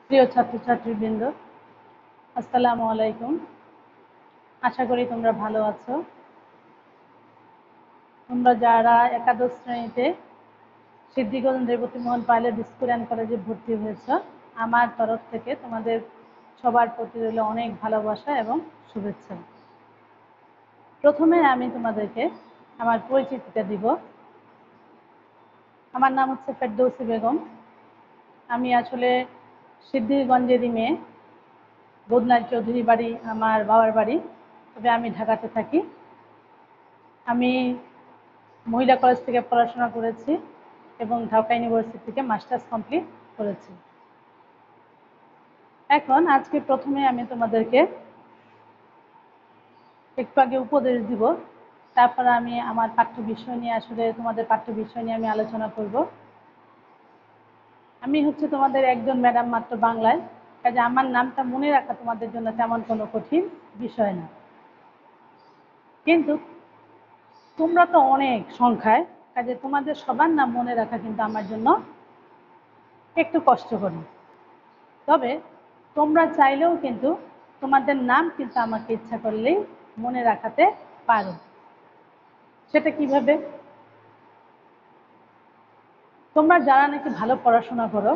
প্রিয় ছাত্রছাত্রীবৃন্দ, আসসালামু আলাইকুম। আশা করি তোমরা ভালো আছো। তোমরা যারা একাদশ শ্রেণীতে Siddhiganj Rebatimohan pilot school and কলেজে ভর্তি হয়েছ, আমার তরফ থেকে তোমাদের সবার প্রতি রইল অনেক ভালোবাসা এবং শুভেচ্ছা। প্রথমে আমি তোমাদেরকে আমার পরিচিতিটা দিব। আমার নাম হচ্ছে ফেরদৌসী বেগম। আমি আসলে সিদ্ধিগঞ্জেরই মেয়ে। বদনার চৌধুরী বাড়ি আমার বাবার বাড়ি, তবে আমি ঢাকাতে থাকি। আমি মহিলা কলেজ থেকে পড়াশোনা করেছি এবং ঢাকা ইউনিভার্সিটি থেকে মাস্টার্স কমপ্লিট করেছি। এখন আজকে প্রথমে আমি তোমাদেরকে একটু আগে উপদেশ দিব, তারপর আমি আমার পাঠ্য বিষয় নিয়ে আসলে তোমাদের পাঠ্য বিষয় নিয়ে আমি আলোচনা করব। আমি হচ্ছে তোমাদের একজন ম্যাডাম মাত্র বাংলায়, কাজে আমার নামটা মনে রাখা তোমাদের জন্য তেমন কোনো কঠিন বিষয় না। কিন্তু তোমরা তো অনেক সংখ্যায়, কাজে তোমাদের সবার নাম মনে রাখা কিন্তু আমার জন্য একটু কষ্টকর। তবে তোমরা চাইলেও কিন্তু তোমাদের নাম কিন্তু আমাকে ইচ্ছা করলেই মনে রাখাতে পারো। সেটা কিভাবে? তোমরা যারা নাকি ভালো পড়াশোনা করো,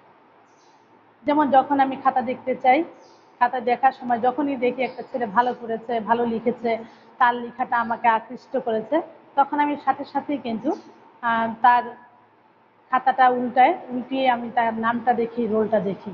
যেমন যখন আমি খাতা দেখতে চাই, খাতা দেখার সময় যখনই দেখি একটা ছেলে ভালো করেছে, ভালো লিখেছে, তার লেখাটা আমাকে আকৃষ্ট করেছে, তখন আমি সাথে সাথেই কিন্তু তার খাতাটা উল্টিয়ে আমি তার নামটা দেখি, রোলটা দেখি।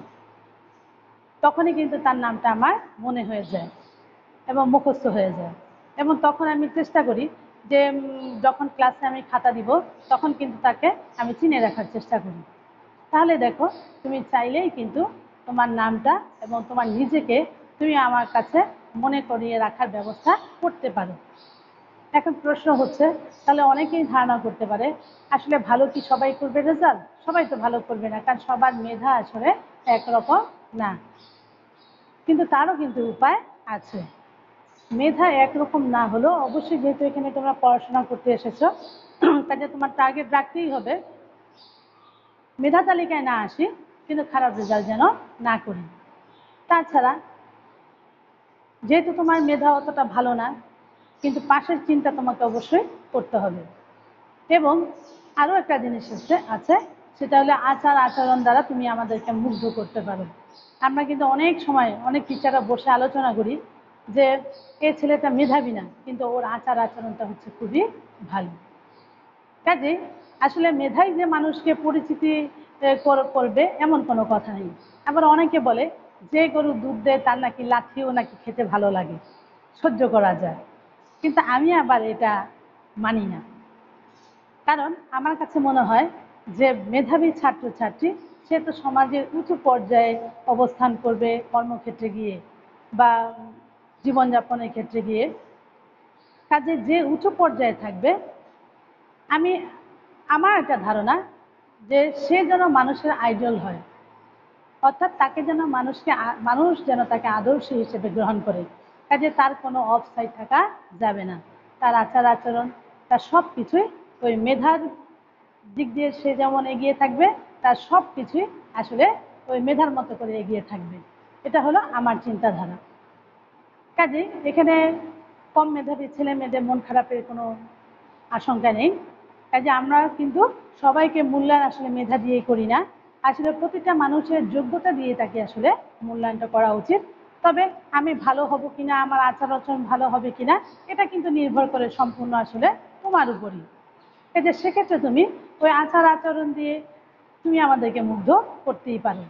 তখনই কিন্তু তার নামটা আমার মনে হয়ে যায় এবং মুখস্থ হয়ে যায়। এবং তখন আমি চেষ্টা করি যে যখন ক্লাসে আমি খাতা দিব, তখন কিন্তু তাকে আমি চিনে রাখার চেষ্টা করি। তাহলে দেখো, তুমি চাইলেই কিন্তু তোমার নামটা এবং তোমার নিজেকে তুমি আমার কাছে মনে করিয়ে রাখার ব্যবস্থা করতে পারো। এখন প্রশ্ন হচ্ছে, তাহলে অনেকেই ধারণা করতে পারে আসলে ভালো কি সবাই করবে রেজাল্ট? সবাই তো ভালো করবে না, কারণ সবার মেধা আসলে একরকম না। কিন্তু তারও কিন্তু উপায় আছে। মেধা একরকম না হলেও অবশ্যই, যেহেতু এখানে তোমরা পড়াশোনা করতে এসেছো, কাজে তোমার টার্গেট রাখতেই হবে মেধা তালিকায় না আসি, কিন্তু খারাপ রেজাল্ট যেন না করি। তাছাড়া যেহেতু তোমার মেধা অতটা ভালো না, কিন্তু পাশের চিন্তা তোমাকে অবশ্যই করতে হবে। এবং আরও একটা জিনিস আছে, সেটা হলো আচার আচরণ দ্বারা তুমি আমাদেরকে মুগ্ধ করতে পারো। আমরা কিন্তু অনেক সময় অনেক টিচাররা বসে আলোচনা করি যে এই ছেলেটা মেধাবী না, কিন্তু ওর আচার আচরণটা হচ্ছে খুবই ভালো। কাজে আসলে মেধাই যে মানুষকে পরিচিতি করবে এমন কোনো কথা নেই। আবার অনেকে বলে যে গরু দুধ দেয় তার নাকি লাঠিও নাকি খেতে ভালো লাগে, সহ্য করা যায়। কিন্তু আমি আবার এটা মানি না। কারণ আমার কাছে মনে হয় যে মেধাবী ছাত্রছাত্রী সে তো সমাজের উঁচু পর্যায়ে অবস্থান করবে কর্মক্ষেত্রে গিয়ে বা জীবনযাপনের ক্ষেত্রে গিয়ে। কাজে যে উঁচু পর্যায়ে থাকবে, আমি আমার একটা ধারণা যে সে যেন মানুষের আইডল হয়, অর্থাৎ তাকে যেন মানুষ যেন তাকে আদর্শ হিসেবে গ্রহণ করে। কাজে তার কোনো অফ সাইড থাকা যাবে না। তার আচার আচরণ, তার সব কিছুই ওই মেধার দিক দিয়ে সে যেমন এগিয়ে থাকবে, তার সব কিছুই আসলে ওই মেধার মতো করে এগিয়ে থাকবে। এটা হলো আমার চিন্তাধারা। কাজে এখানে কম মেধাবী ছেলে মেয়েদের মন খারাপের কোনো আশঙ্কা নেই। কাজে আমরা কিন্তু সবাইকে মূল্যায়ন আসলে মেধা দিয়েই করি না, আসলে প্রতিটা মানুষের যোগ্যতা দিয়ে তাকে আসলে মূল্যায়নটা করা উচিত। তবে আমি ভালো হব কিনা, আমার আচার আচরণ ভালো হবে কিনা, এটা কিন্তু নির্ভর করে সম্পূর্ণ আসলে তোমার উপরই। কাজে সেক্ষেত্রে তুমি ওই আচার আচরণ দিয়ে তুমি আমাদেরকে মুগ্ধ করতেই পারো।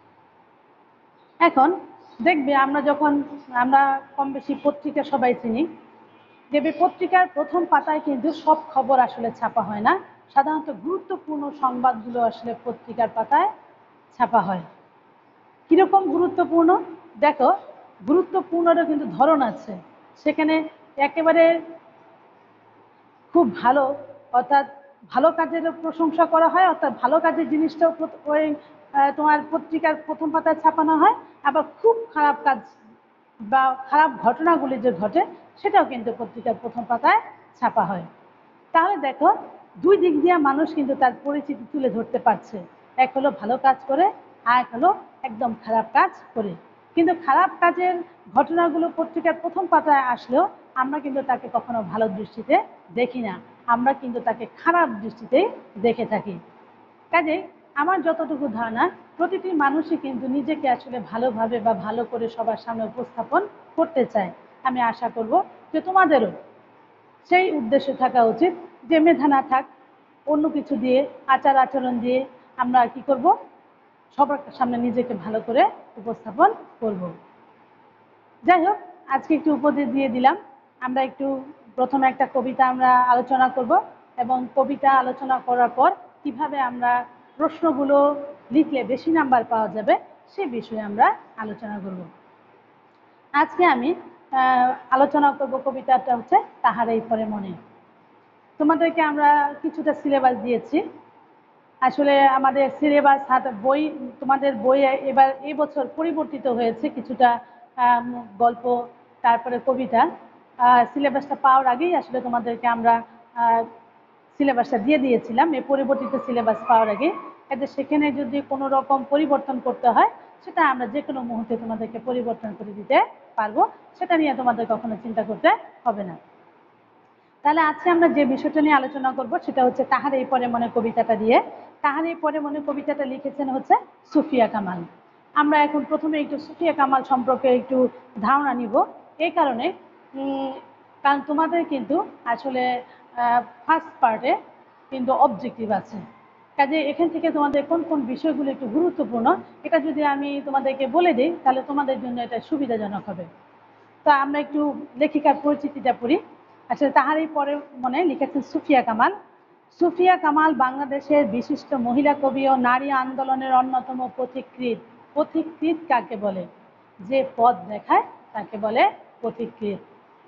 এখন দেখবে আমরা কম বেশি পত্রিকা সবাই চিনি, দেখবে পত্রিকার প্রথম পাতায় কিন্তু সব খবর আসলে ছাপা হয় না। সাধারণত গুরুত্বপূর্ণ সংবাদগুলো আসলে পত্রিকার পাতায় ছাপা হয়। কীরকম গুরুত্বপূর্ণ? দেখো, গুরুত্বপূর্ণরও কিন্তু ধরন আছে। সেখানে একেবারে খুব ভালো, অর্থাৎ ভালো কাজেরও প্রশংসা করা হয়, অর্থাৎ ভালো কাজের জিনিসটাও ওই তোমার পত্রিকার প্রথম পাতায় ছাপানো হয়। আবার খুব খারাপ কাজ বা খারাপ ঘটনাগুলি যে ঘটে সেটাও কিন্তু পত্রিকার প্রথম পাতায় ছাপা হয়। তাহলে দেখো, দুই দিক দিয়ে মানুষ কিন্তু তার পরিচিতি তুলে ধরতে পারছে। এক হলো ভালো কাজ করে, আর এক হলো একদম খারাপ কাজ করে। কিন্তু খারাপ কাজের ঘটনাগুলো পত্রিকার প্রথম পাতায় আসলেও আমরা কিন্তু তাকে কখনো ভালো দৃষ্টিতে দেখি না, আমরা কিন্তু তাকে খারাপ দৃষ্টিতেই দেখে থাকি। কাজে আমার যতটুকু ধারণা, প্রতিটি মানুষই কিন্তু নিজেকে আসলে ভালোভাবে বা ভালো করে সবার সামনে উপস্থাপন করতে চায়। আমি আশা করব যে তোমাদেরও সেই উদ্দেশ্য থাকা উচিত যে মেধা না থাক, অন্য কিছু দিয়ে, আচার আচরণ দিয়ে আমরা কি করব, সবার সামনে নিজেকে ভালো করে উপস্থাপন করব। যাই হোক, আজকে একটু উপদেশ দিয়ে দিলাম। আমরা একটু প্রথমে একটা কবিতা আমরা আলোচনা করব এবং কবিতা আলোচনা করার পর কিভাবে আমরা প্রশ্নগুলো লিখলে বেশি নাম্বার পাওয়া যাবে সে বিষয়ে আমরা আলোচনা করব। আজকে আমি আলোচনা করব কবিতাটা হচ্ছে তাহার এই পরে মনে। তোমাদেরকে আমরা কিছুটা সিলেবাস দিয়েছি। আসলে আমাদের সিলেবাস বই, তোমাদের বই এবার এই বছর পরিবর্তিত হয়েছে কিছুটা, গল্প তারপরে কবিতা। সিলেবাসটা পাওয়ার আগেই আসলে তোমাদেরকে আমরা সিলেবাসটা দিয়ে দিয়েছিলাম, এই পরিবর্তিত সিলেবাস পাওয়ার আগে। এতে সেখানে যদি কোনো রকম পরিবর্তন করতে হয় সেটা আমরা যে কোনো মুহূর্তে তোমাদেরকে পরিবর্তন করে দিতে পারবো, সেটা নিয়ে তোমাদের কখনো চিন্তা করতে হবে না। তাহলে আজকে আমরা যে বিষয়টা নিয়ে আলোচনা করব সেটা হচ্ছে তাহার এই পরে মনে কবিতাটা দিয়ে। তাহার এই পরে মনে কবিতাটা লিখেছেন হচ্ছে সুফিয়া কামাল। আমরা এখন প্রথমে একটু সুফিয়া কামাল সম্পর্কে একটু ধারণা নিব। এই কারণে কারণ তোমাদের কিন্তু আসলে ফার্স্ট পার্টে কিন্তু অবজেক্টিভ আছে, কাজে এখান থেকে তোমাদের কোন কোন বিষয়গুলো একটু গুরুত্বপূর্ণ এটা যদি আমি তোমাদেরকে বলে দিই তাহলে তোমাদের জন্য এটা সুবিধাজনক হবে। তা আমরা একটু লেখিকার পরিচিতিটা পড়ি। আসলে তাহারই পরে মনে লিখেছেন সুফিয়া কামাল। সুফিয়া কামাল বাংলাদেশের বিশিষ্ট মহিলা কবি ও নারী আন্দোলনের অন্যতম পথিকৃৎ। পথিকৃৎ কাকে বলে? যে পথ দেখায় তাকে বলে পথিকৃৎ।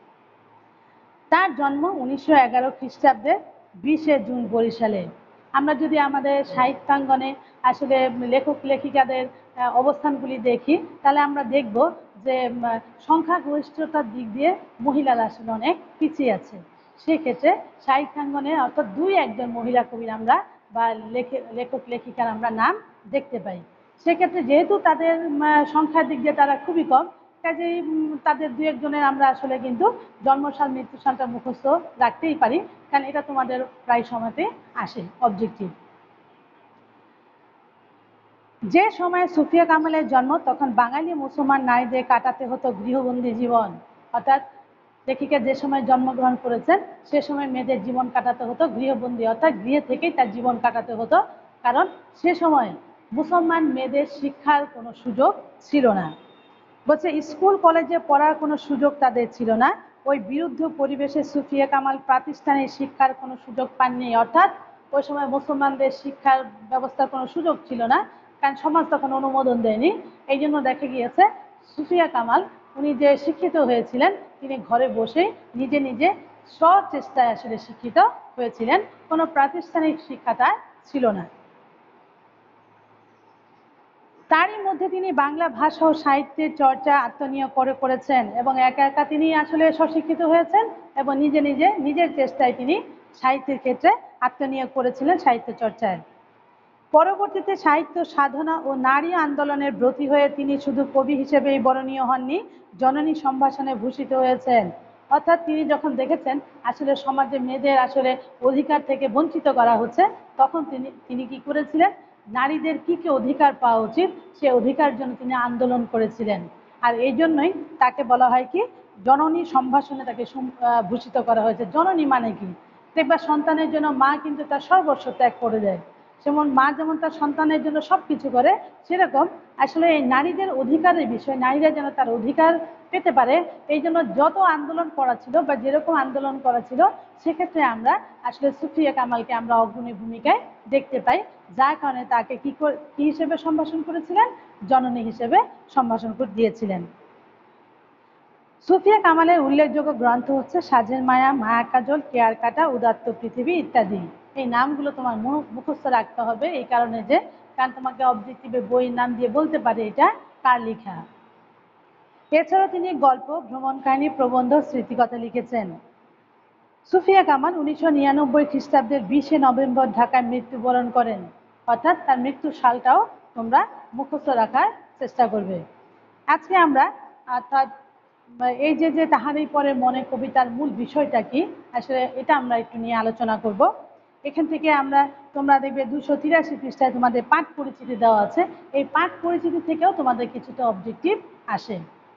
তার জন্ম 1911 খ্রিস্টাব্দের 20 জুন বরিশালে। আমরা যদি আমাদের সাহিত্যাঙ্গনে আসলে লেখক লেখিকাদের অবস্থানগুলি দেখি তাহলে আমরা দেখব যে সংখ্যাগরিষ্ঠতার দিক দিয়ে মহিলারা আসলে অনেক পিছিয়ে আছে। সেক্ষেত্রে সাহিত্যাঙ্গনে অর্থাৎ 2-1 জন মহিলা কবির আমরা বা লেখক লেখিকার আমরা নাম দেখতে পাই। সেক্ষেত্রে যেহেতু তাদের সংখ্যার দিক দিয়ে তারা খুবই কম, কাজেই তাদের 2-1 জনের আমরা আসলে কিন্তু জন্মসাল মৃত্যু সালটা মুখস্থ রাখতেই পারি, কারণ এটা তোমাদের প্রায় সময়তে আসে অবজেক্টিভ। যে সময়ে সুফিয়া কামালের জন্ম তখন বাঙালি মুসলমান নারীদের কাটাতে হতো গৃহবন্দী জীবন। অর্থাৎ লেখিকা যে সময় জন্মগ্রহণ করেছেন সে সময় মেয়েদের জীবন কাটাতে হতো গৃহবন্দী, অর্থাৎ গৃহে থেকেই তার জীবন কাটাতে হতো, কারণ সে সময় মুসলমান মেয়েদের শিক্ষার কোনো সুযোগ ছিল না। বলছে স্কুল কলেজে পড়ার কোনো সুযোগ তাদের ছিল না। ওই বিরুদ্ধ পরিবেশে সুফিয়া কামাল প্রাতিষ্ঠানিক শিক্ষার কোনো সুযোগ পাননি। অর্থাৎ ওই সময় মুসলমানদের শিক্ষার ব্যবস্থার কোনো সুযোগ ছিল না, কারণ সমাজ তখন অনুমোদন দেয়নি। এই জন্য দেখা গিয়েছে সুফিয়া কামাল উনি যে শিক্ষিত হয়েছিলেন তিনি ঘরে বসে নিজে নিজে স্বচেষ্টায় আসলে শিক্ষিত হয়েছিলেন, কোনো প্রাতিষ্ঠানিক শিক্ষাটা ছিল না। তারই মধ্যে তিনি বাংলা ভাষা ও সাহিত্যের চর্চা আত্মনিয়োগ করেছেন এবং একা একা তিনি আসলে স্বশিক্ষিত হয়েছেন এবং নিজে নিজে নিজের চেষ্টায় তিনি সাহিত্যের ক্ষেত্রে আত্মনিয়োগ করেছিলেন সাহিত্য চর্চায়। পরবর্তীতে সাহিত্য সাধনা ও নারী আন্দোলনের ব্রতী হয়ে তিনি শুধু কবি হিসেবেই বরণীয় হননি, জননী সম্ভাষণে ভূষিত হয়েছেন। অর্থাৎ তিনি যখন দেখেছেন আসলে সমাজে মেয়েদের আসলে অধিকার থেকে বঞ্চিত করা হচ্ছে তখন তিনি কি করেছিলেন, নারীদের কি কি অধিকার পাওয়া উচিত সে অধিকার জন্য তিনি আন্দোলন করেছিলেন। আর এই জন্যই তাকে বলা হয় কি জননী সম্ভাষণে তাকে ভূষিত করা হয়েছে। জননী মানে কি, দেখবা সন্তানের জন্য মা কিন্তু তার সর্বস্ব ত্যাগ করে দেয়, যেমন মা যেমন তার সন্তানের জন্য সব কিছু করে, সেরকম আসলে এই নারীদের অধিকারের বিষয়, নারীরা যেন তার অধিকার পেতে পারে এই জন্য যত আন্দোলন করা ছিল বা যেরকম আন্দোলন করা ছিল সেক্ষেত্রে আমরা আসলে সুফিয়া কামালকে আমরা অগ্রণী ভূমিকায় দেখতে পাই, যার কারণে তাকে কি হিসেবে সম্ভাষণ করেছিলেন, জননী হিসেবে সম্ভাষণ করে দিয়েছিলেন। সুফিয়া কামালের উল্লেখযোগ্য গ্রন্থ হচ্ছে সাজের মায়া, মায়া কাজল, কেয়ার কাটা, উদাত্ত পৃথিবী ইত্যাদি। এই নামগুলো তোমার মুখস্থ রাখতে হবে, এই কারণে যে কারণ তোমাকে অবজেক্টিভে বইয়ের নাম দিয়ে বলতে পারে এটা কার লেখা। এছাড়াও তিনি গল্প, ভ্রমণ কাহিনী, প্রবন্ধ, স্মৃতিকথা লিখেছেন। সুফিয়া কামাল 1999 খ্রিস্টাব্দের 20 নভেম্বর ঢাকায় মৃত্যুবরণ করেন, অর্থাৎ তার মৃত্যুর সালটাও তোমরা মুখস্থ রাখার চেষ্টা করবে। আজকে আমরা অর্থাৎ এই যে তাহারই পরে মনে কবিতার মূল বিষয়টা কি, আসলে এটা আমরা একটু নিয়ে আলোচনা করব। এখান থেকে তোমরা দেখবে 283 পৃষ্ঠায় তোমাদের পাঠ পরিচিতি দেওয়া আছে। এই পাঠ পরিচিতি থেকেও তোমাদের কিছুটা অবজেক্টিভ আসে।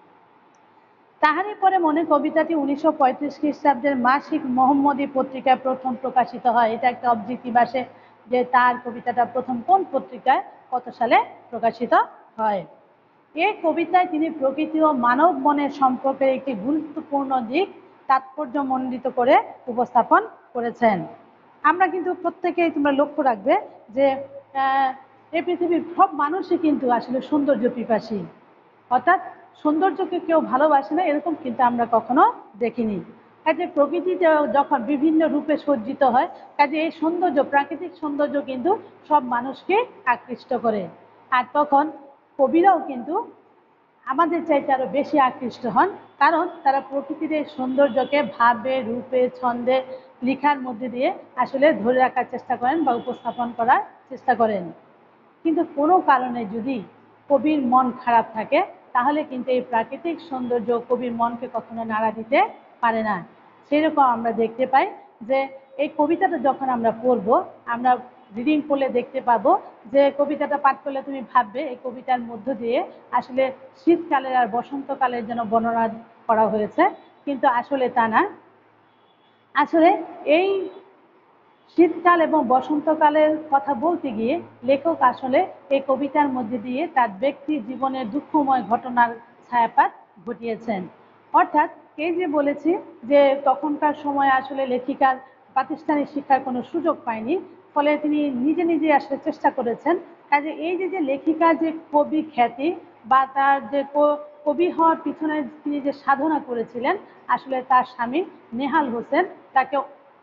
তাহারই পরে মনে কবিতাটি 1935 খ্রিস্টাব্দের মাসিক মোহাম্মদী পত্রিকায় প্রথম প্রকাশিত হয়। এটা একটা অবজেক্টিভ আসে যে তার কবিতাটা প্রথম কোন পত্রিকায় কত সালে প্রকাশিত হয়। এই কবিতায় তিনি প্রকৃতি ও মানব মনের সম্পর্কের একটি গুরুত্বপূর্ণ দিক তাৎপর্যমণ্ডিত করে উপস্থাপন করেছেন। আমরা কিন্তু প্রত্যেকেই তোমরা লক্ষ্য রাখবে যে এই পৃথিবীর সব মানুষই কিন্তু আসলে সৌন্দর্য পিপাসী, অর্থাৎ সৌন্দর্যকে কেউ ভালোবাসে না এরকম কিন্তু আমরা কখনো দেখিনি। কাজে প্রকৃতিতে যখন বিভিন্ন রূপে সজ্জিত হয়, কাজে এই সৌন্দর্য, প্রাকৃতিক সৌন্দর্য কিন্তু সব মানুষকে আকৃষ্ট করে। আর তখন কবিরাও কিন্তু আমাদের চাইতে আরো বেশি আকৃষ্ট হন, কারণ তারা প্রকৃতির এই সৌন্দর্যকে ভাবে, রূপে, ছন্দে, লেখার মধ্যে দিয়ে আসলে ধরে রাখার চেষ্টা করেন বা উপস্থাপন করার চেষ্টা করেন। কিন্তু কোনো কারণে যদি কবির মন খারাপ থাকে, তাহলে কিন্তু এই প্রাকৃতিক সৌন্দর্য কবির মনকে কখনো নাড়া দিতে পারে না। সেরকম আমরা দেখতে পাই যে এই কবিতাটা যখন আমরা পড়ব, আমরা রিডিং করলে দেখতে পাবো যে কবিতাটা পাঠ করলে তুমি ভাববে এই কবিতার মধ্য দিয়ে আসলে শীতকালের আর বসন্তকালের যেন বর্ণনা করা হয়েছে, কিন্তু আসলে তা না। আসলে এই শীতকাল এবং বসন্তকালের কথা বলতে গিয়ে লেখক আসলে এই কবিতার মধ্যে দিয়ে তার ব্যক্তি জীবনের দুঃখময় ঘটনার ছায়াপাত ঘটিয়েছেন। অর্থাৎ এই যে বলেছি যে তখনকার সময় আসলে লেখিকার প্রাতিষ্ঠানিক শিক্ষার কোনো সুযোগ পায়নি, ফলে তিনি নিজে নিজে আসলে চেষ্টা করেছেন। কাজে এই যে লেখিকার যে কবি খ্যাতি বা তার যে কবি হওয়ার পিছনে তিনি যে সাধনা করেছিলেন, আসলে তার স্বামী নেহাল হোসেন তাকে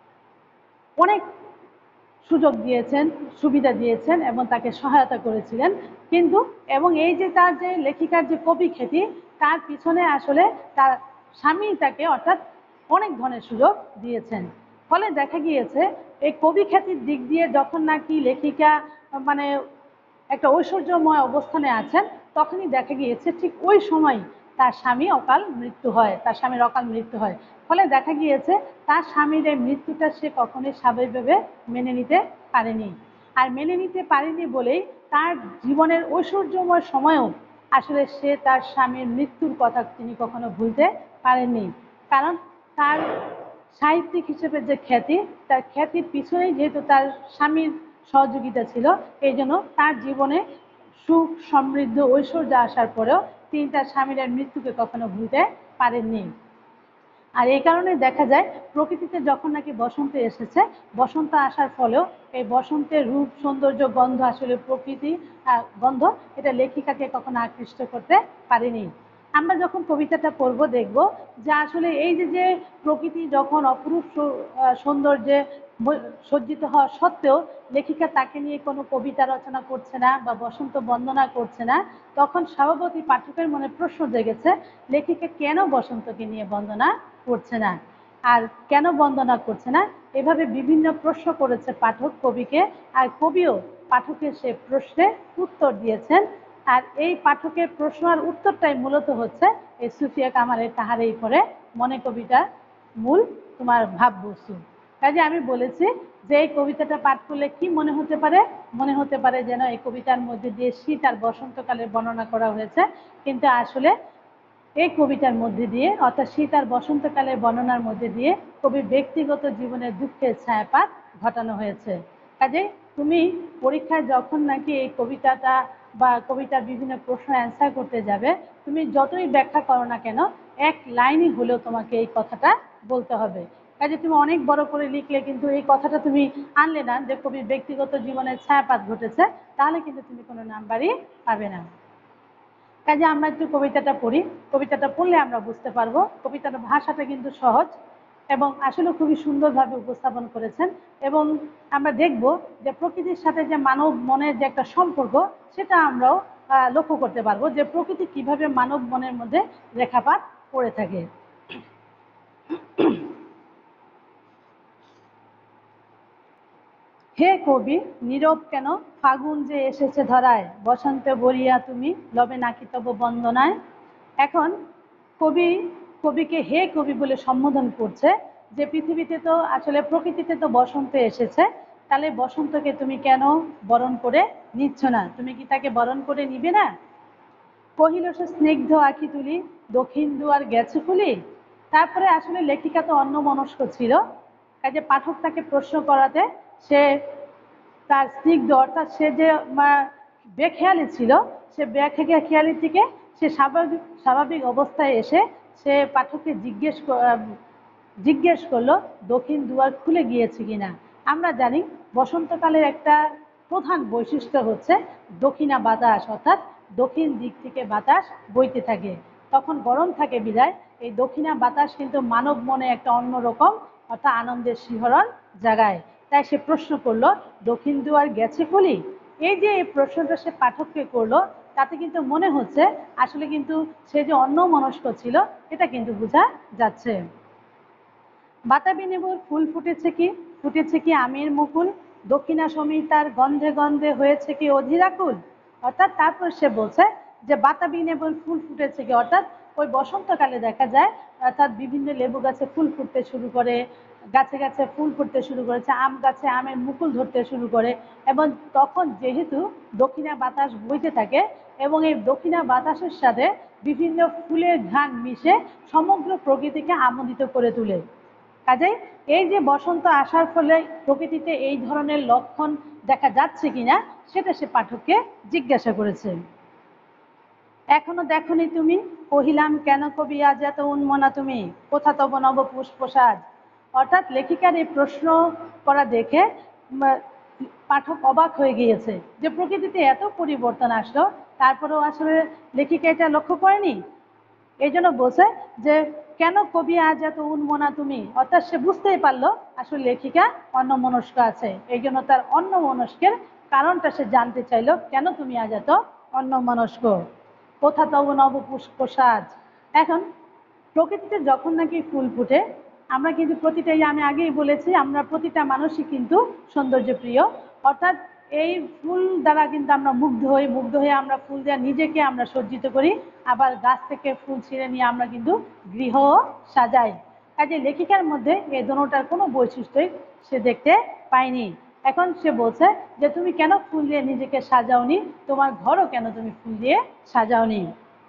অনেক সুযোগ দিয়েছেন, সুবিধা দিয়েছেন এবং তাকে সহায়তা করেছিলেন। কিন্তু এবং এই যে তার যে লেখিকার যে কবি খ্যাতি, তার পিছনে আসলে তার স্বামী তাকে অর্থাৎ অনেক ধরনের সুযোগ দিয়েছেন। ফলে দেখা গিয়েছে এই কবি খ্যাতির দিক দিয়ে যখন নাকি লেখিকা মানে একটা ঐশ্বর্যময় অবস্থানে আছেন, তখনই দেখা গিয়েছে ঠিক ওই সময় তার স্বামীর অকাল মৃত্যু হয়। ফলে দেখা গিয়েছে তার স্বামীর এই মৃত্যুটা সে কখনোই স্বাভাবিকভাবে মেনে নিতে পারেনি। আর মেনে নিতে পারেনি বলেই তার জীবনের ঐশ্বর্যময় সময়েও আসলে সে তার স্বামীর মৃত্যুর কথা তিনি কখনো ভুলতে পারেননি। কারণ তার সাহিত্যিক হিসেবে যে খ্যাতি, তার খ্যাতির পিছনেই যেহেতু তার স্বামীর সহযোগিতা ছিল, এই জন্য তার জীবনে সুখ, সমৃদ্ধ, ঐশ্বর্য আসার পরেও তিনি তার স্বামীর মৃত্যুকে কখনো ভুলতে পারেননি। আর এই কারণে দেখা যায় প্রকৃতিতে যখন নাকি বসন্ত এসেছে, বসন্ত আসার ফলেও এই বসন্তের রূপ, সৌন্দর্য, গন্ধ, আসলে প্রকৃতি গন্ধ, এটা লেখিকাকে কখনো আকৃষ্ট করতে পারেনি। আমরা যখন কবিতাটা পড়ব দেখব যে আসলে এই যে প্রকৃতি যখন অপরূপ সৌন্দর্যে সজ্জিত হওয়া সত্ত্বেও লেখিকা তাকে নিয়ে কোনো কবিতা রচনা করছে না বা বসন্ত বন্দনা করছে না, তখন স্বভাবতই পাঠকের মনে প্রশ্ন জেগেছে লেখিকা কেন বসন্তকে নিয়ে বন্দনা করছে না, আর কেন বন্দনা করছে না, এভাবে বিভিন্ন প্রশ্ন করেছে পাঠক কবিকে, আর কবিও পাঠকের সে প্রশ্নে উত্তর দিয়েছেন। আর এই পাঠকের প্রশ্ন আর উত্তরটাই মূলত হচ্ছে এই সুফিয়া কামালের তাহারই পরে মনে কবিতার মূল তোমার ভাববস্তু। কাজে আমি বলেছি যে এই কবিতাটা পাঠ করলে কি মনে হতে পারে, মনে হতে পারে যেন এই কবিতার মধ্যে দিয়ে শীত আর বসন্তকালের বর্ণনা করা হয়েছে, কিন্তু আসলে এই কবিতার মধ্যে দিয়ে অর্থাৎ শীত আর বসন্তকালের বর্ণনার মধ্যে দিয়ে কবির ব্যক্তিগত জীবনের দুঃখের ছায়াপাত ঘটানো হয়েছে। কাজে তুমি পরীক্ষায় যখন নাকি এই কবিতাটা বা কবিতার বিভিন্ন প্রশ্ন অ্যান্সার করতে যাবে, তুমি যতই ব্যাখ্যা করো না কেন, এক লাইনই হলেও তোমাকে এই কথাটা বলতে হবে। কাজে তুমি অনেক বড় করে লিখলে কিন্তু এই কথাটা তুমি আনলে না যে কবির ব্যক্তিগত জীবনের ছায়াপাত ঘটেছে, তাহলে কিন্তু তুমি কোনো নাম্বারই পাবে না। কাজে আমরা একটু কবিতাটা পড়ি, কবিতাটা পড়লে আমরা বুঝতে পারবো কবিতার ভাষাটা কিন্তু সহজ এবং আসলে খুবই সুন্দরভাবে উপস্থাপন করেছেন। এবং আমরা দেখব যে প্রকৃতির সাথে যে মানব মনের যে একটা সম্পর্ক, সেটা আমরাও লক্ষ্য করতে পারবো যে প্রকৃতি কিভাবে মানব মনের মধ্যে রেখাপাত করে থাকে। হে কবি নীরব কেন, ফাগুন যে এসেছে ধরায়, বসন্তে বলিয়া তুমি লবে নাকি তব বন্দনায়। এখন কবি কবিকে হে কবি বলে সম্বোধন করছে যে পৃথিবীতে তো আসলে প্রকৃতিতে তো বসন্ত এসেছে, তাহলে বসন্তকে তুমি কেন বরণ করে নিচ্ছ না, তুমি কি তাকে বরণ করে নিবে না? কহিল সে স্নিগ্ধ আঁখি তুলি, দক্ষিণ দুয়ার গেছে খুলি। তারপরে আসলে লেখিকা তো অন্যমনস্ক ছিল, কাজে পাঠক তাকে প্রশ্ন করাতে সে তার স্নিগ্ধ অর্থাৎ সে যে বেখেয়ালি ছিল, সে বেখেয়ালি থেকে সে স্বাভাবিক স্বাভাবিক অবস্থায় এসে সে পাঠককে জিজ্ঞেস করলো দক্ষিণ দুয়ার খুলে গিয়েছে কিনা। আমরা জানি বসন্তকালের একটা প্রধান বৈশিষ্ট্য হচ্ছে দক্ষিণা বাতাস, অর্থাৎ দক্ষিণ দিক থেকে বাতাস বইতে থাকে, তখন গরম থাকে বিদায় এই দক্ষিণা বাতাস কিন্তু মানব মনে একটা অন্যরকম অর্থাৎ আনন্দের শিহরণ জাগায়। তাই সে প্রশ্ন করলো দক্ষিণ দুয়ার গেছে খুলি। এই যে এই প্রশ্নটা সে পাঠককে করলো, তাতে কিন্তু মনে হচ্ছে আসলে কিন্তু সে যে অন্যমনস্ক ছিল এটা কিন্তু বোঝা যাচ্ছে। বাতাবি নেবুর ফুল ফুটেছে কি আমের মুকুল, দক্ষিণা সমীতার গন্ধে গন্ধে হয়েছে কি অধীরাকুল। অর্থাৎ তারপর সে বলছে যে বাতাবি নেবুর ফুল ফুটেছে কি, অর্থাৎ ওই বসন্তকালে দেখা যায় অর্থাৎ বিভিন্ন লেবু গাছে ফুল ফুটতে শুরু করে, গাছে গাছে ফুল ফুটতে শুরু করেছে, আম গাছে আমের মুকুল ধরতে শুরু করে, এবং তখন যেহেতু দক্ষিণা বাতাস বইতে থাকে এবং এই দক্ষিণা বাতাসের সাথে বিভিন্ন ফুলের ঘ্রাণ মিশে সমগ্র প্রকৃতিকে আমোদিত করে তোলে। কাজেই এই যে বসন্ত আসার ফলে প্রকৃতিতে এই ধরনের লক্ষণ দেখা যাচ্ছে কিনা সেটা সে পাঠককে জিজ্ঞাসা করেছে। এখনো দেখনি তুমি, কহিলাম কেন কবি আজ এত উন্মনা তুমি, কোথা তব নব পুষ্পসাজ। অর্থাৎ লেখিকার এই প্রশ্ন করা দেখে পাঠক অবাক হয়ে গিয়েছে যে প্রকৃতিতে এত পরিবর্তন আসলো, তারপরেও আসলে লেখিকা এটা লক্ষ্য করেনি। এই জন্য বলছে যে কেন কবি আজ এত উন্মনা তুমি, অর্থাৎ সে বুঝতেই পারলো আসলে লেখিকা অন্যমনস্ক আছে, এই জন্য তার অন্যমনস্কের কারণটা সে জানতে চাইলো, কেন তুমি আজ এত অন্যমনস্ক। কোথা তব নব পুষ্পসাজ। এখন প্রকৃতিতে যখন নাকি ফুল ফুটে, আমরা কিন্তু প্রতিটাই, আমি আগেই বলেছি আমরা প্রতিটা মানুষই কিন্তু সৌন্দর্য প্রিয়, অর্থাৎ এই ফুল দ্বারা কিন্তু আমরা মুগ্ধ হয়ে আমরা ফুল দিয়ে নিজেকে আমরা সজ্জিত করি, আবার গাছ থেকে ফুল ছিঁড়ে নিয়ে আমরা কিন্তু গৃহ সাজাই। কাজে লেখিকার মধ্যে এই দোনোটার কোনো বৈশিষ্ট্যই সে দেখতে পায়নি। এখন সে বলছে যে তুমি কেন ফুল দিয়ে নিজেকে সাজাওনি, তোমার ঘরও কেন তুমি ফুল দিয়ে সাজাওনি।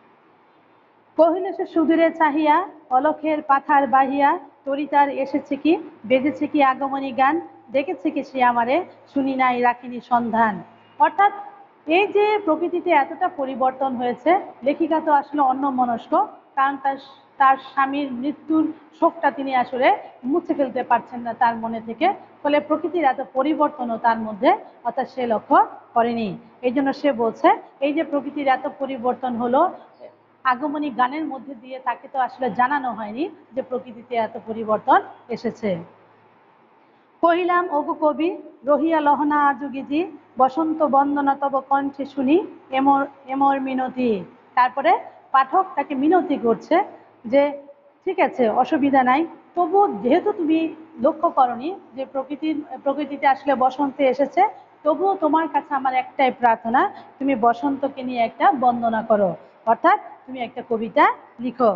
কহিল সে সুদূরে চাহিয়া, অলখের পাথার বাহিয়া, তরিতার এসেছে কি, বেজেছে কি আগমনী গান, দেখেছে কি সে আমারে, শুনি নাই রাখিনি সন্ধান। অর্থাৎ এই যে প্রকৃতিতে এতটা পরিবর্তন হয়েছে, লেখিকা তো আসলে অন্যমনস্ক, কারণ তার তার স্বামীর মৃত্যুর শোকটা তিনি আসলে মুছে ফেলতে পারছেন না তার মনে থেকে, ফলে প্রকৃতির এত পরিবর্তনও তার মধ্যে অর্থাৎ সে লক্ষ্য করেনি। এই জন্য সে বলছে এই যে প্রকৃতির এত পরিবর্তন হলো, আগমনী গানের মধ্যে দিয়ে তাকে তো আসলে জানানো হয়নি যে প্রকৃতিতে এত পরিবর্তন এসেছে। কহিলাম ওগো কবি রহিয়া লহনা যুগিজি, বসন্ত বন্দনা তব কণ্ঠে শুনি এমর এমর মিনতি। তারপরে পাঠক তাকে মিনতি করছে যে ঠিক আছে অসুবিধা নাই, তবু যেহেতু তুমি লক্ষ্য করনি যে প্রকৃতিতে আসলে বসন্তে এসেছে, তবুও তোমার কাছে আমার একটাই প্রার্থনা, তুমি বসন্তকে নিয়ে একটা বন্দনা করো, অর্থাৎ তুমি একটা কবিতা লিখো।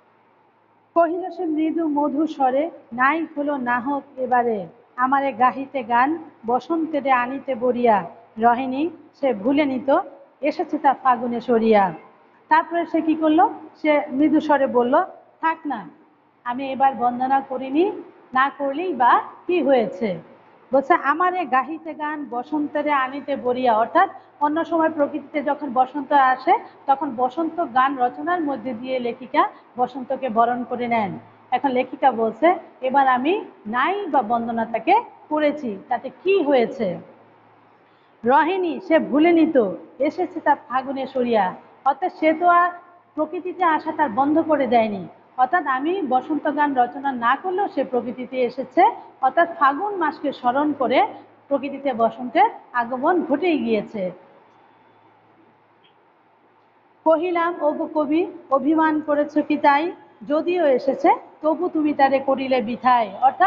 কহিল সে মৃদু মধু স্বরে, নাই হলো না হোক এবারে, আমারে গাহিতে গান বসন্তেরে আনিতে বরিয়া, রহেনি সে ভুলে নিত এসেছে তা ফাগুনে সরিয়া। তারপরে সে কি করলো, সে মৃদু স্বরে বলল থাক না, আমি এবার বন্দনা করিনি, না করলেই বা কি হয়েছে। বলছে আমারে গাহিতে গান বসন্তেরে আনিতে বরিয়া, অর্থাৎ অন্য সময় প্রকৃতিতে যখন বসন্ত আসে তখন বসন্ত গান রচনার মধ্যে দিয়ে লেখিকা বসন্তকে বরণ করে নেন। এখন লেখিকা বলছে এবার আমি নাই বা বন্দনা তাকে করেছি, তাতে কি হয়েছে। রহেনি সে ভুলে নিত এসেছে তার ফাগুনে সরিয়া, অর্থাৎ সে তো আর প্রকৃতিতে আসা তার বন্ধ করে দেয়নি, অর্থাৎ আমি বসন্ত গান রচনা না করলেও সে প্রকৃতিতে এসেছে, অর্থাৎ ফাগুন মাসকে স্মরণ করে প্রকৃতিতে বসন্তের আগমন ঘটেই গিয়েছে। কহিলাম ওগো কবি অভিমান করেছ কি তাই, যদিও এসেছে তবু তুমি তারে করিলে বিথায়। অর্থাৎ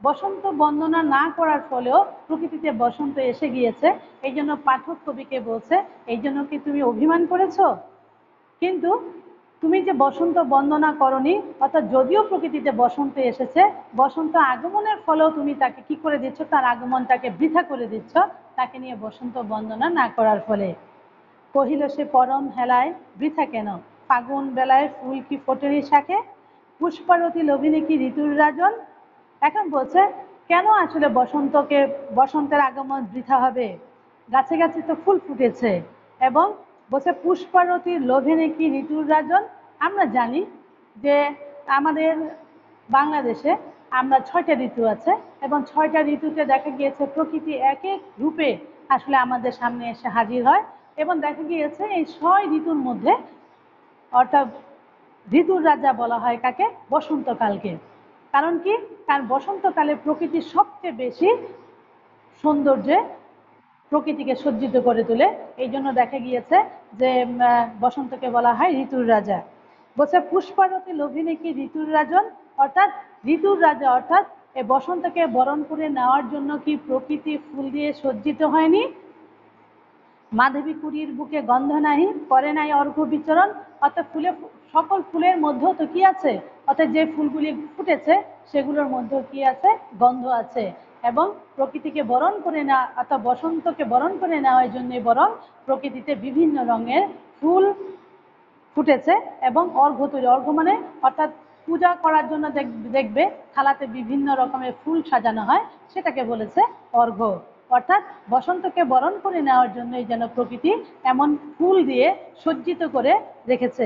বসন্ত বন্দনা না করার ফলেও প্রকৃতিতে বসন্ত এসে গিয়েছে। এই জন্য পাঠক কবিকে বলছে, এই জন্য কি তুমি অভিমান করেছো? কিন্তু তুমি যে বসন্ত বন্দনা করনি, অর্থাৎ যদিও প্রকৃতিতে বসন্ত এসেছে, বসন্ত আগমনের ফলেও তুমি তাকে কি করে দিচ্ছ? তার আগমনটাকে বৃথা করে দিচ্ছ তাকে নিয়ে বসন্ত বন্দনা না করার ফলে। কহিল সে পরম হেলায় বৃথা কেন, ফাগুন বেলায় ফুল কি ফোটেনি শাখে, পুষ্পারতি লোভিনী কি ঋতুর রাজন। এখন বলছে কেন আসলে বসন্তের আগমন বৃথা হবে? গাছে গাছে তো ফুল ফুটেছে। এবং বলছে পুষ্পারতি লোভিনী কি ঋতুর রাজন। আমরা জানি যে আমাদের বাংলাদেশে আমরা 6টা ঋতু আছে, এবং 6টা ঋতুতে দেখা গিয়েছে প্রকৃতি এক এক রূপে আসলে আমাদের সামনে এসে হাজির হয়। এবং দেখা গিয়েছে এই 6 ঋতুর মধ্যে, অর্থাৎ ঋতুর রাজা বলা হয় কাকে? বসন্তকালকে। কারণ কি? কারণ বসন্তকালে প্রকৃতির সবচেয়ে বেশি সৌন্দর্যে প্রকৃতিকে সজ্জিত করে তোলে। এই জন্য দেখা গিয়েছে যে বসন্তকে বলা হয় ঋতুর রাজা। বলছে পুষ্পারতি লোভিনী কি ঋতুর রাজন, অর্থাৎ ঋতুর রাজা, অর্থাৎ এই বসন্তকে বরণ করে নেওয়ার জন্য কি প্রকৃতি ফুল দিয়ে সজ্জিত হয়নি? মাধবী কুড়ির বুকে গন্ধ নাহি, করে নাই অর্ঘ্য বিচরণ। অর্থাৎ সকল ফুলের মধ্যেও তো কি আছে? অর্থাৎ যে ফুলগুলি ফুটেছে সেগুলোর মধ্যেও কি আছে? গন্ধ আছে। এবং প্রকৃতিকে বরণ করে নেওয়া, অর্থাৎ বসন্তকে বরণ করে নেওয়ার জন্য বরং প্রকৃতিতে বিভিন্ন রঙের ফুল ফুটেছে এবং অর্ঘ্য তৈরি। অর্ঘ্য মানে অর্থাৎ পূজা করার জন্য দেখবে থালাতে বিভিন্ন রকমের ফুল সাজানো হয়, সেটাকে বলেছে অর্ঘ্য। অর্থাৎ বসন্তকে বরণ করে নেওয়ার জন্যই যেন প্রকৃতি এমন ফুল দিয়ে সজ্জিত করে রেখেছে।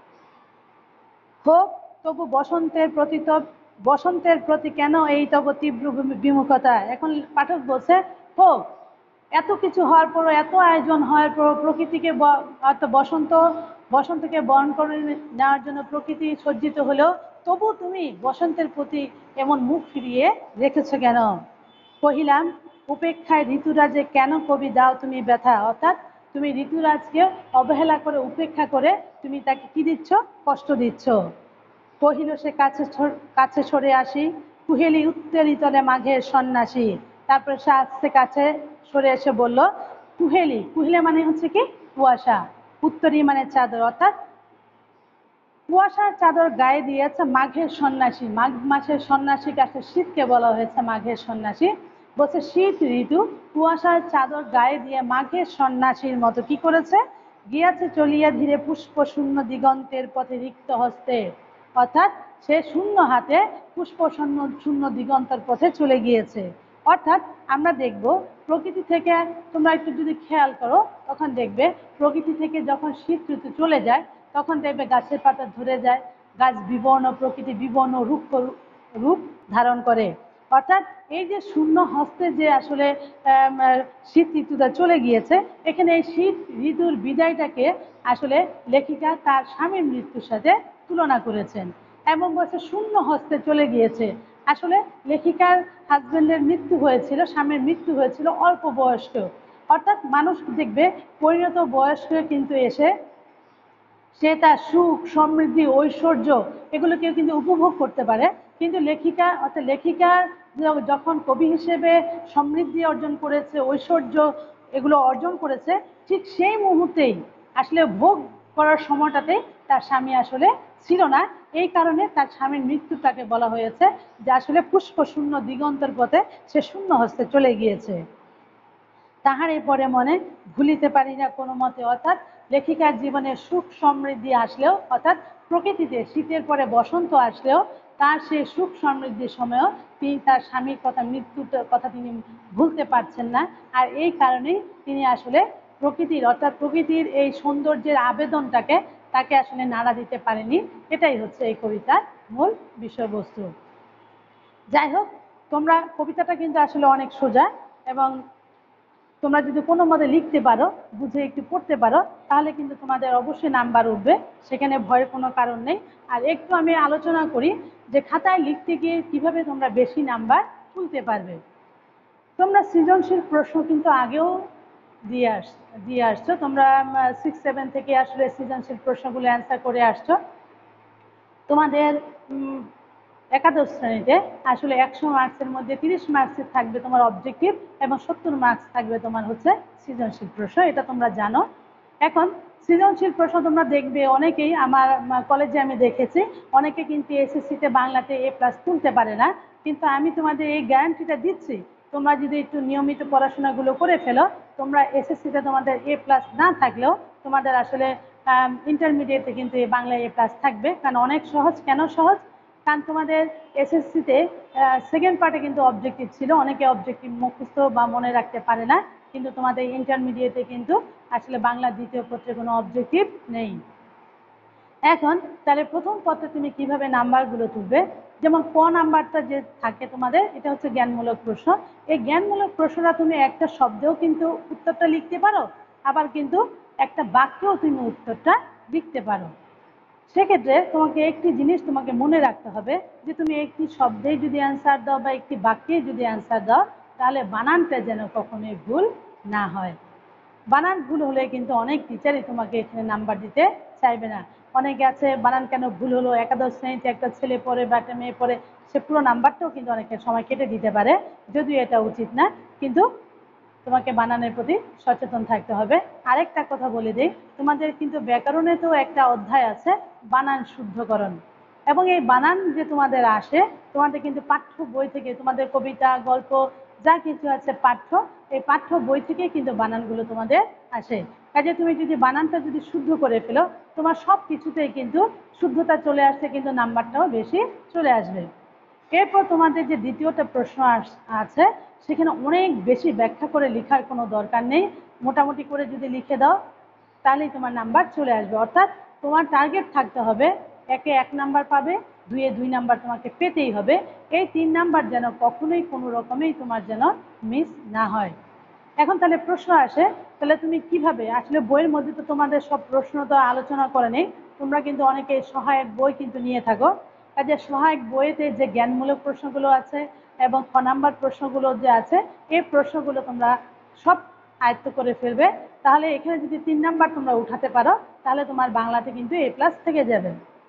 হোক তবু বসন্তের প্রতি কেন এই তব তীব্র বিমুখতা। এখন পাঠক বলছে হোক, এত কিছু হওয়ার পরও, এত আয়োজন হওয়ার পর প্রকৃতিকে অর্থাৎ বসন্তকে বরণ করে নেওয়ার জন্য প্রকৃতি সজ্জিত হলেও তবু তুমি বসন্তের প্রতি এমন মুখ ফিরিয়ে রেখেছো কেন? কহিলাম উপেক্ষায় ঋতুরাজে কেন কবি দাও তুমি ব্যথা। অর্থাৎ তুমি ঋতুরাজকে অবহেলা করে, উপেক্ষা করে তুমি তাকে কি দিচ্ছ? কষ্ট দিচ্ছ। কহিল সে কাছে সরে আসি, কুহেলি উত্তেলি তলে মাঘের সন্ন্যাসী। তারপরে সে আসছে কাছে সরে এসে বলল কুহেলি, কুহেলি মানে হচ্ছে কি? কুয়াশা। উত্তরী মানে চাদর, অর্থাৎ কুয়াশার চাদর গায়ে দিয়েছে মাঘের সন্ন্যাসী। মাঘ মাসের সন্ন্যাসী কাছে শীতকে বলা হয়েছে মাঘের সন্ন্যাসী। বলছে শীত ঋতু কুয়াশার চাদর গায়ে দিয়ে মাঘের সন্ন্যাসীর মতো কি করেছে? গিয়াছে চলিয়া ধীরে পুষ্প শূন্য দিগন্তের পথে রিক্ত হস্তে। অর্থাৎ সে শূন্য হাতে পুষ্প শূন্য দিগন্তের পথে চলে গিয়েছে। অর্থাৎ আমরা দেখব প্রকৃতি থেকে, তোমরা একটু যদি খেয়াল করো তখন দেখবে প্রকৃতি থেকে যখন শীত ঋতু চলে যায় তখন দেখবে গাছের পাতা ঝরে যায়, গাছ বিবর্ণ, প্রকৃতি বিবর্ণ রূপ ধারণ করে। অর্থাৎ এই যে শূন্য হস্তে যে আসলে শীত ঋতুটা চলে গিয়েছে, এখানে এই শীত ঋতুর বিদায়টাকে আসলে লেখিকা তার স্বামীর মৃত্যুর সাথে তুলনা করেছেন এবং বলছে শূন্য হস্তে চলে গিয়েছে। আসলে লেখিকার হাজবেন্ডের মৃত্যু হয়েছিল, স্বামীর মৃত্যু হয়েছিল অল্প বয়স্ক। অর্থাৎ মানুষ দেখবে পরিণত বয়স্ক কিন্তু এসে সে তার সুখ, সমৃদ্ধি, ঐশ্বর্য এগুলোকেও কিন্তু উপভোগ করতে পারে। কিন্তু লেখিকা, অর্থাৎ লেখিকার যখন কবি হিসেবে সমৃদ্ধি অর্জন করেছে, ঐশ্বর্য এগুলো অর্জন করেছে, ঠিক সেই মুহূর্তেই আসলে ভোগ করার সময়টাতে তার স্বামী আসলে ছিল না। এই কারণে তার স্বামীর মৃত্যু তাকে বলা হয়েছে যে আসলে পুষ্প শূন্য দিগন্তের পথে সে শূন্য হস্তে চলে গিয়েছে। তাহার এরপরে মনে ভুলিতে পারি না কোনো মতে। অর্থাৎ লেখিকার জীবনে সুখ সমৃদ্ধি আসলেও, অর্থাৎ প্রকৃতিতে শীতের পরে বসন্ত আসলেও তার সেই সুখ সমৃদ্ধির সময়ও তিনি তার স্বামীর কথা, মৃত্যুর কথা তিনি ভুলতে পারছেন না। আর এই কারণেই তিনি আসলে প্রকৃতির, অর্থাৎ প্রকৃতির এই সৌন্দর্যের আবেদনটাকে তাকে আসলে নাড়া দিতে পারেনি। এটাই হচ্ছে এই কবিতার মূল বিষয়বস্তু। যাই হোক, তোমরা কবিতাটা কিন্তু আসলে অনেক সোজা, এবং তোমরা যদি কোনো মতে লিখতে পারো, বুঝে একটু পড়তে পারো, তাহলে কিন্তু তোমাদের অবশ্যই নাম্বার উঠবে, সেখানে ভয়ের কোনো কারণ নেই। আর একটু আমি আলোচনা করি যে খাতায় লিখতে গিয়ে কিভাবে তোমরা বেশি নাম্বার তুলতে পারবে। তোমরা সৃজনশীল প্রশ্ন কিন্তু আগেও দিয়ে আসছো, তোমরা 6-7 থেকে আসলে সৃজনশীল প্রশ্নগুলো অ্যান্সার করে আসছো। তোমাদের একাদশ শ্রেণীতে আসলে 100 মার্কসের মধ্যে 30 মার্কসের থাকবে তোমার অবজেক্টিভ এবং 70 মার্কস থাকবে তোমার হচ্ছে সৃজনশীল প্রশ্ন, এটা তোমরা জানো। এখন সৃজনশীল প্রশ্ন তোমরা দেখবে অনেকেই, আমার কলেজে আমি দেখেছি অনেকে কিন্তু এসএসসিতে বাংলাতে A+ তুলতে পারে না, কিন্তু আমি তোমাদের এই গ্যারান্টিটা দিচ্ছি, তোমরা যদি একটু নিয়মিত পড়াশোনাগুলো করে ফেলো, তোমরা এসএসসিতে তোমাদের A+ না থাকলেও তোমাদের আসলে ইন্টারমিডিয়েটে কিন্তু এই বাংলা A+ থাকবে। কারণ অনেক সহজ। কেন সহজ? কারণ তোমাদের এসএসসিতে সেকেন্ড পার্টে কিন্তু অবজেক্টিভ ছিল, অনেকে অবজেক্টিভ মুখস্থ বা মনে রাখতে পারে না, কিন্তু তোমাদের ইন্টারমিডিয়েটে কিন্তু আসলে বাংলা দ্বিতীয় পত্রে কোনো অবজেক্টিভ নেই। এখন তাহলে প্রথম পত্রে তুমি কিভাবে নাম্বারগুলো তুলবে? যেমন ক নাম্বারটা যে থাকে তোমাদের, এটা হচ্ছে জ্ঞানমূলক প্রশ্ন। এই জ্ঞানমূলক প্রশ্নটা তুমি একটা শব্দেও কিন্তু উত্তরটা লিখতে পারো, আবার কিন্তু একটা বাক্যেও তুমি উত্তরটা লিখতে পারো। সেক্ষেত্রে তোমাকে একটি জিনিস তোমাকে মনে রাখতে হবে যে তুমি একটি শব্দেই যদি অ্যান্সার দাও বা একটি বাক্যে যদি অ্যান্সার দাও, তাহলে বানানটা যেন কখনোই ভুল না হয়। বানান ভুল হলে কিন্তু অনেক টিচারই তোমাকে এখানে নাম্বার দিতে চাইবে না। অনেকে আছে বানান কেন ভুল হলো, একাদশ শ্রেণীতে একটা ছেলে পড়ে বা একটা মেয়ে পড়ে, সে পুরো নাম্বারটাও কিন্তু অনেকের সময় কেটে দিতে পারে, যদিও এটা উচিত না। কিন্তু তোমাকে বানানের প্রতি সচেতন থাকতে হবে। আরেকটা কথা বলে দিই, তোমাদের কিন্তু ব্যাকরণেতেও একটা অধ্যায় আছে বানান শুদ্ধকরণ, এবং এই বানান যে তোমাদের আসে, তোমাদের কিন্তু পাঠ্য বই থেকে, তোমাদের কবিতা গল্প যা কিছু আছে পাঠ্য, এই পাঠ্য বই থেকেই কিন্তু বানানগুলো তোমাদের আসে। কাজে তুমি যদি বানানটা যদি শুদ্ধ করে ফেলো, তোমার সব কিছুতেই কিন্তু শুদ্ধতা চলে আসছে, কিন্তু নাম্বারটাও বেশি চলে আসবে। এরপর তোমাদের যে দ্বিতীয়টা প্রশ্ন আছে, সেখানে অনেক বেশি ব্যাখ্যা করে লেখার কোনো দরকার নেই, মোটামুটি করে যদি লিখে দাও তাহলেই তোমার নাম্বার চলে আসবে। অর্থাৎ তোমার টার্গেট থাকতে হবে, 1-এ 1 নাম্বার পাবে, 2-এ 2 নাম্বার তোমাকে পেতেই হবে। এই 3 নাম্বার যেন কখনোই কোনো রকমেই তোমার যেন মিস না হয়। এখন তাহলে প্রশ্ন আসে, তাহলে তুমি কিভাবে, আসলে বইয়ের মধ্যে তো তোমাদের সব প্রশ্ন তো আলোচনা করে নেই, তোমরা কিন্তু অনেকে সহায়ক বই কিন্তু নিয়ে থাকো। কাজে সহায়ক বইয়েতে যে জ্ঞানমূলক প্রশ্নগুলো আছে এবং খ নাম্বার প্রশ্নগুলো যে আছে, এই প্রশ্নগুলো তোমরা সব আয়ত্ত করে ফেলবে। তাহলে এখানে যদি 3 নাম্বার তোমরা উঠাতে পারো, তাহলে তোমার বাংলাতে কিন্তু A+ থেকে যাবে।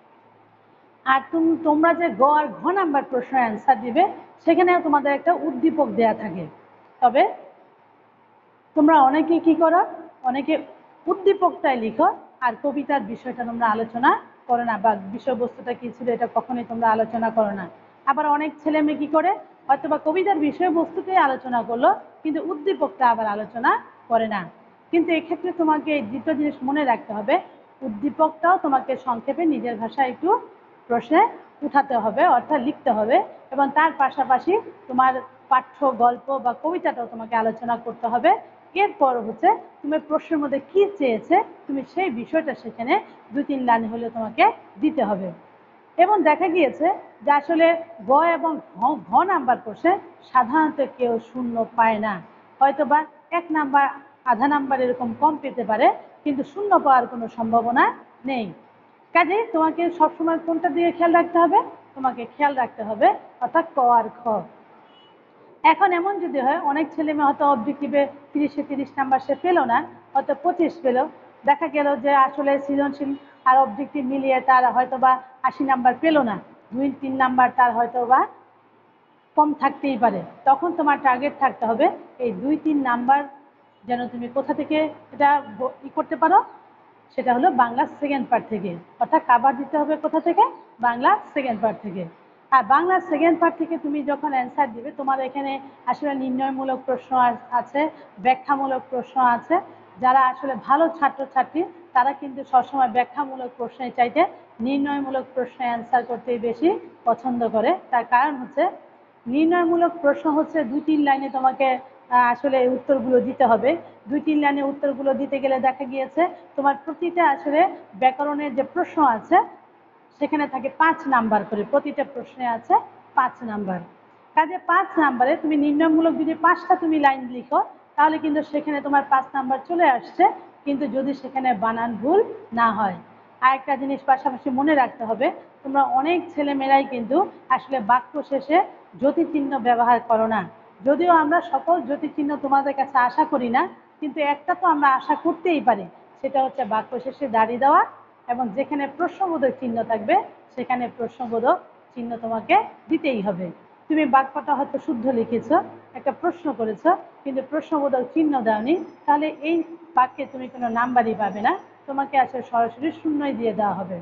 আর তোমরা যে গ আর ঘ নাম্বার প্রশ্নের অ্যান্সার দিবে, সেখানেও তোমাদের একটা উদ্দীপক দেয়া থাকে। তবে তোমরা অনেকে কি করো, অনেকে উদ্দীপকটাই লিখো আর কবিতার বিষয়টা তোমরা আলোচনা করো না, বা বিষয়বস্তুটা কী ছিল এটা কখনোই তোমরা আলোচনা করো না। আবার অনেক ছেলে মেয়ে কী করে, হয়তো বা কবিতার বিষয়বস্তুটাই আলোচনা করলো, কিন্তু উদ্দীপকটা আবার আলোচনা করে না। কিন্তু এক্ষেত্রে তোমাকে এই দুটো জিনিস মনে রাখতে হবে, উদ্দীপকটাও তোমাকে সংক্ষেপে নিজের ভাষায় একটু প্রশ্নে উঠাতে হবে, অর্থাৎ লিখতে হবে, এবং তার পাশাপাশি তোমার পাঠ্য গল্প বা কবিতাটাও তোমাকে আলোচনা করতে হবে। এরপর হচ্ছে তুমি প্রশ্নের মধ্যে কি চেয়েছে, তুমি সেই বিষয়টা সেখানে 2-3 লাইন হলে তোমাকে দিতে হবে। এবং দেখা গিয়েছে যে আসলে গ এবং ঘ নাম্বার প্রশ্নে সাধারণত কেউ শূন্য পায় না, হয়তো বা 1 নাম্বার আধা নাম্বার এরকম কম পেতে পারে, কিন্তু শূন্য পাওয়ার কোনো সম্ভাবনা নেই। কাজেই তোমাকে সবসময় কোনটার দিকে খেয়াল রাখতে হবে, তোমাকে খেয়াল রাখতে হবে অর্থাৎ ক আর খ। এখন এমন যদি হয়, অনেক ছেলে মেয়ে হয়তো অবজেক্টিভে 30-এ 30 নাম্বার সে পেলো না, হয়তো 25 পেলো, দেখা গেল যে আসলে সৃজনশীল আর অবজেক্টিভ মিলিয়ে তার হয়তো বা 80 নাম্বার পেলো না, 2-3 নাম্বার তার হয়তো বা কম থাকতেই পারে। তখন তোমার টার্গেট থাকতে হবে এই 2-3 নাম্বার যেন তুমি কোথা থেকে এটা করতে পারো, সেটা হলো বাংলা সেকেন্ড পার্ট থেকে, অর্থাৎ কাভার দিতে হবে কোথা থেকে, বাংলা সেকেন্ড পার্ট থেকে। আর বাংলা সেকেন্ড পার্ট থেকে তুমি যখন অ্যান্সার দিবে, তোমার এখানে আসলে নির্ণয়মূলক প্রশ্ন আছে, ব্যাখ্যামূলক প্রশ্ন আছে। যারা আসলে ভালো ছাত্রছাত্রী তারা কিন্তু সবসময় ব্যাখ্যামূলক প্রশ্নের চাইতে নির্ণয়মূলক প্রশ্নে অ্যান্সার করতেই বেশি পছন্দ করে। তার কারণ হচ্ছে নির্ণয়মূলক প্রশ্ন হচ্ছে 2-3 লাইনে তোমাকে আসলে উত্তরগুলো দিতে হবে। 2-3 লাইনে উত্তরগুলো দিতে গেলে দেখা গিয়েছে তোমার প্রতিটা আসলে ব্যাকরণের যে প্রশ্ন আছে সেখানে থাকে 5 নাম্বার করে, প্রতিটা প্রশ্নে আছে 5 নাম্বার। কাজে 5 নাম্বারে তুমি নির্ণয়মূলক যদি 5টা তুমি লাইন লিখো, তাহলে কিন্তু সেখানে তোমার 5 নাম্বার চলে আসছে, কিন্তু যদি সেখানে বানান ভুল না হয়। আরেকটা জিনিস পাশাপাশি মনে রাখতে হবে, তোমরা অনেক ছেলেমেয়েরাই কিন্তু আসলে বাক্য শেষে জ্যোতিচিহ্ন ব্যবহার করো না। যদিও আমরা সকল জ্যোতিচিহ্ন তোমাদের কাছে আশা করি না, কিন্তু একটা তো আমরা আশা করতেই পারি, সেটা হচ্ছে বাক্য শেষে দাড়ি দেওয়া, এবং যেখানে প্রশ্নবোধক চিহ্ন থাকবে সেখানে প্রশ্নবোধক চিহ্ন তোমাকে দিতেই হবে। তুমি বাক্যটা হয়তো শুদ্ধ লিখেছ, একটা প্রশ্ন করেছ, কিন্তু প্রশ্নবোধক চিহ্ন দাওনি, তাহলে এই বাক্যে তুমি কোনো নাম্বারই পাবে না, তোমাকে আসলে সরাসরি শূন্যই দিয়ে দেওয়া হবে।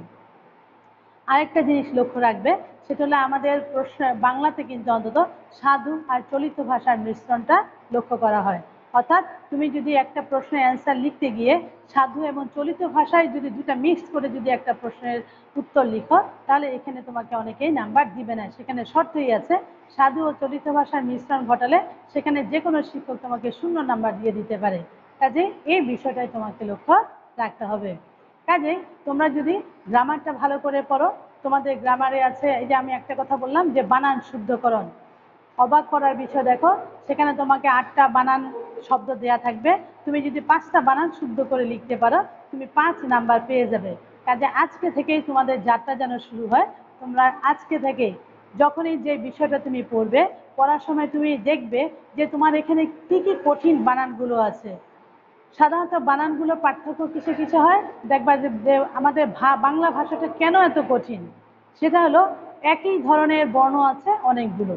আরেকটা জিনিস লক্ষ্য রাখবে, সেটা হলো আমাদের প্রশ্ন বাংলাতে কিন্তু অন্তত সাধু আর চলিত ভাষার মিশ্রণটা লক্ষ্য করা হয়। অর্থাৎ তুমি যদি একটা প্রশ্নের অ্যান্সার লিখতে গিয়ে সাধু এবং চলিত ভাষায় যদি দুটা মিক্স করে যদি একটা প্রশ্নের উত্তর লিখো, তাহলে এখানে তোমাকে অনেকেই নাম্বার দিবে না। সেখানে শর্তই আছে, সাধু ও চলিত ভাষার মিশ্রণ ঘটালে সেখানে যে কোনো শিক্ষক তোমাকে 0 নাম্বার দিয়ে দিতে পারে। কাজে এই বিষয়টাই তোমাকে লক্ষ্য রাখতে হবে। কাজে তোমরা যদি গ্রামারটা ভালো করে পড়ো, তোমাদের গ্রামারে আছে, এই যে আমি একটা কথা বললাম যে বানান শুদ্ধকরণ, অবাক করার বিষয় দেখো, সেখানে তোমাকে 8টা বানান শব্দ দেয়া থাকবে। তুমি যদি 5টা বানান শুদ্ধ করে লিখতে পারো, তুমি 5 নাম্বার পেয়ে যাবে। কাজে আজকে থেকেই তোমাদের যাত্রা যেন শুরু হয়। তোমরা আজকে থেকে যখনই যে বিষয়টা তুমি পড়বে, পড়ার সময় তুমি দেখবে যে তোমার এখানে কি কি কঠিন বানানগুলো আছে। সাধারণত বানানগুলো পার্থক্য কিসে কিসে হয় দেখবা যে আমাদের বাংলা ভাষাটা কেন এত কঠিন, সেটা হলো একই ধরনের বর্ণ আছে অনেকগুলো।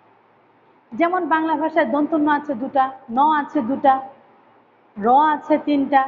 যেমন বাংলা ভাষায় দন্তন্য আছে 2টা, ন আছে 2টা, র আছে 3টা,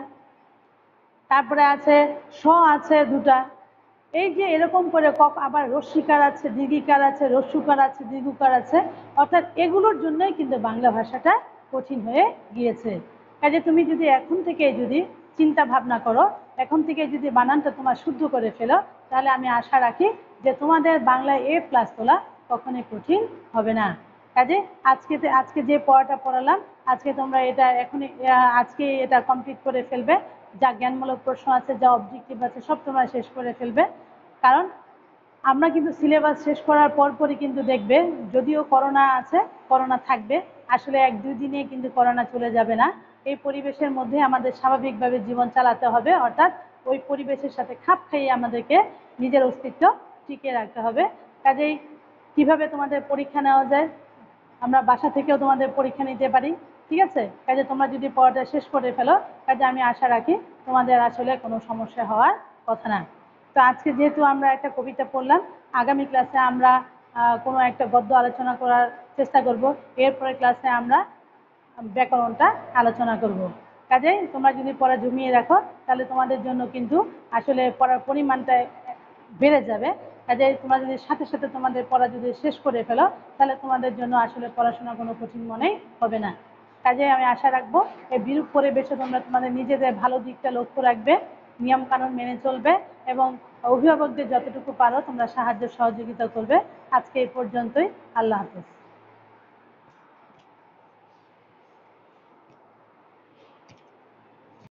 তারপরে আছে স আছে 2টা। এই যে এরকম করে আবার রস্যিকার আছে, দীর্ঘিকার আছে, রস্যুকার আছে, দীর্ঘকার আছে। অর্থাৎ এগুলোর জন্যই কিন্তু বাংলা ভাষাটা কঠিন হয়ে গিয়েছে। কাজে তুমি যদি এখন থেকে যদি চিন্তা ভাবনা করো, এখন থেকে যদি বানানটা তোমার শুদ্ধ করে ফেলো, তাহলে আমি আশা রাখি যে তোমাদের বাংলায় A+ তোলা কখনোই কঠিন হবে না। কাজে আজকে যে পড়াটা পড়ালাম, আজকে তোমরা এটা এখনই আজকে এটা কমপ্লিট করে ফেলবে। যা জ্ঞানমূলক প্রশ্ন আছে, যা অবজেক্টিভ আছে, সব তোমরা শেষ করে ফেলবে। কারণ আমরা কিন্তু সিলেবাস শেষ করার পরপরই কিন্তু দেখবে, যদিও করোনা আছে, করোনা থাকবে, আসলে 1-2 দিনে কিন্তু করোনা চলে যাবে না। এই পরিবেশের মধ্যে আমাদের স্বাভাবিকভাবে জীবন চালাতে হবে, অর্থাৎ ওই পরিবেশের সাথে খাপ খাইয়ে আমাদেরকে নিজের অস্তিত্ব টিকিয়ে রাখতে হবে। কাজেই কিভাবে তোমাদের পরীক্ষা নেওয়া যায়, আমরা বাসা থেকেও তোমাদের পরীক্ষা নিতে পারি, ঠিক আছে? কাজে তোমরা যদি পড়াটা শেষ করে ফেলো, কাজে আমি আশা রাখি তোমাদের আসলে কোনো সমস্যা হওয়ার কথা না। তো আজকে যেহেতু আমরা একটা কবিতা পড়লাম, আগামী ক্লাসে আমরা কোনো একটা গদ্য আলোচনা করার চেষ্টা করব। এরপরে ক্লাসে আমরা ব্যাকরণটা আলোচনা করব। কাজেই তোমরা যদি পড়া জমিয়ে রাখো, তাহলে তোমাদের জন্য কিন্তু আসলে পড়ার পরিমাণটা বেড়ে যাবে। কাজে তোমরা যদি সাথে সাথে তোমাদের পড়া যদি শেষ করে ফেলো, তাহলে তোমাদের জন্য আসলে পড়াশোনা কোনো কঠিন মনেই হবে না। কাজে আমি আশা রাখবো এই বিরূপ পরিবেশে তোমরা তোমাদের নিজেদের ভালো দিকটা লক্ষ্য রাখবে, নিয়মকানুন মেনে চলবে এবং অভিভাবকদের যতটুকু পারো তোমরা সাহায্য সহযোগিতা করবে। আজকে এই পর্যন্তই। আল্লাহ হাফেজ।